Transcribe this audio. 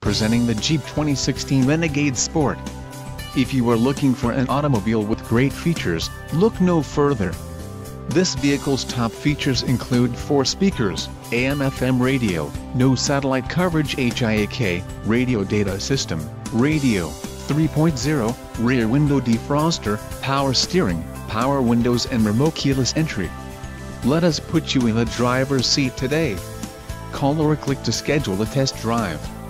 presenting the Jeep 2016 Renegade Sport. If you are looking for an automobile with great features, look no further. This vehicle's top features include 4 speakers, AM/FM radio, no satellite coverage HIAK, radio data system, radio, 3.0, rear window defroster, power steering, power windows and remote keyless entry. Let us put you in the driver's seat today. Call or click to schedule a test drive.